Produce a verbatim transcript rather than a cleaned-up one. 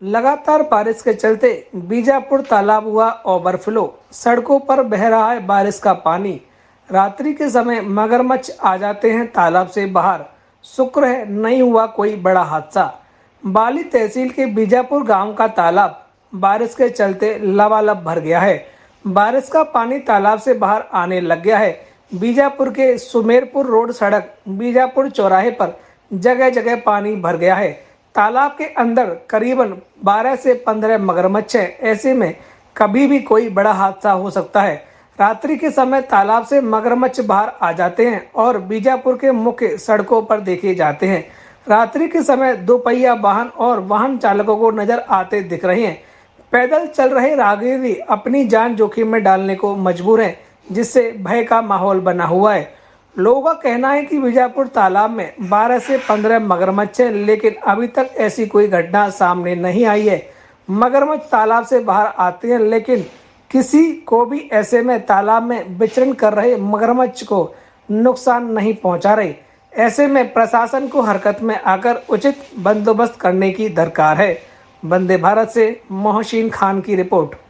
लगातार बारिश के चलते बीजापुर तालाब हुआ ओवरफ्लो। सड़कों पर बह रहा है बारिश का पानी। रात्रि के समय मगरमच्छ आ जाते हैं तालाब से बाहर। शुक्र है नहीं हुआ कोई बड़ा हादसा। बाली तहसील के बीजापुर गांव का तालाब बारिश के चलते लबालब भर गया है। बारिश का पानी तालाब से बाहर आने लग गया है। बीजापुर के सुमेरपुर रोड सड़क बीजापुर चौराहे पर जगह जगह पानी भर गया है। तालाब के अंदर करीबन बारह से पंद्रह मगरमच्छ हैं। ऐसे में कभी भी कोई बड़ा हादसा हो सकता है। रात्रि के समय तालाब से मगरमच्छ बाहर आ जाते हैं और बीजापुर के मुख्य सड़कों पर देखे जाते हैं। रात्रि के समय दोपहिया वाहन और वाहन चालकों को नजर आते दिख रहे हैं। पैदल चल रहे राहगीर भी अपनी जान जोखिम में डालने को मजबूर हैं, जिससे भय का माहौल बना हुआ है। लोगों का कहना है कि बीजापुर तालाब में बारह से पंद्रह मगरमच्छ हैं, लेकिन अभी तक ऐसी कोई घटना सामने नहीं आई है। मगरमच्छ तालाब से बाहर आते हैं, लेकिन किसी को भी ऐसे में तालाब में विचरण कर रहे मगरमच्छ को नुकसान नहीं पहुंचा रहे। ऐसे में प्रशासन को हरकत में आकर उचित बंदोबस्त करने की दरकार है। वंदे भारत से मोहसिन खान की रिपोर्ट।